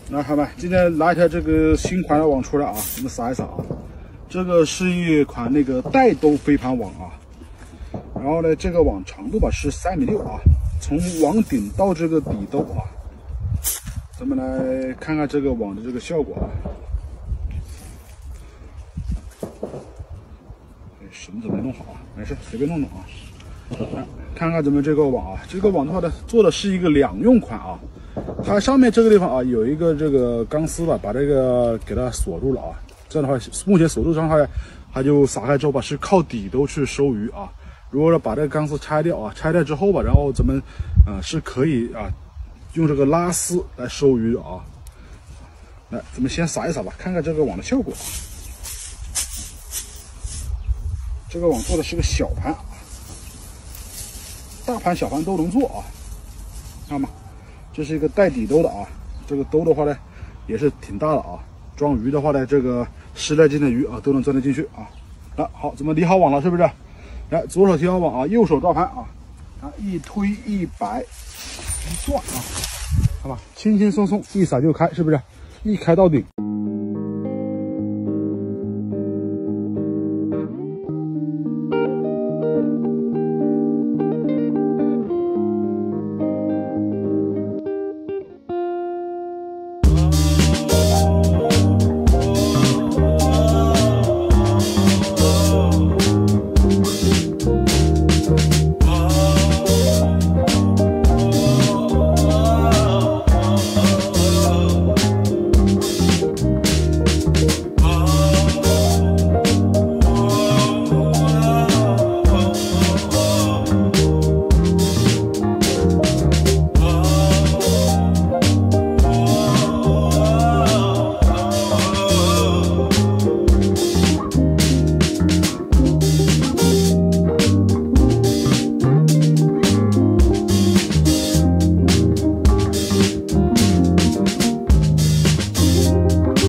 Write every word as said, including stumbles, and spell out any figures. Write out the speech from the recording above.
那好吧，今天拿一条这个新款的网出来啊，我们撒一撒啊。这个是一款那个带兜飞盘网啊，然后呢，这个网长度吧是三米六啊，从网顶到这个底兜啊，咱们来看看这个网的这个效果啊。绳子没弄好啊，没事，随便弄弄啊。来看看咱们这个网啊，这个网的话呢，做的是一个两用款啊。它上面这个地方啊，有一个这个钢丝吧，把这个给它锁住了啊。这样的话，目前锁住状态，它就撒开之后吧，是靠底兜去收鱼啊。如果说把这个钢丝拆掉啊，拆掉之后吧，然后咱们啊、呃、是可以啊用这个拉丝来收鱼的啊。来，咱们先撒一撒吧，看看这个网的效果。这个网做的是个小盘啊，大盘小盘都能做啊，看嘛。这是一个带底兜的啊，这个兜的话呢，也是挺大的啊。装鱼的话呢，这个十来斤的鱼啊，都能装得进去啊。来，好，咱们理好网了，是不是？来，左手提好网啊，右手抓盘啊，啊，一推一摆一转啊，好吧，轻轻松松一撒就开，是不是？一开到顶。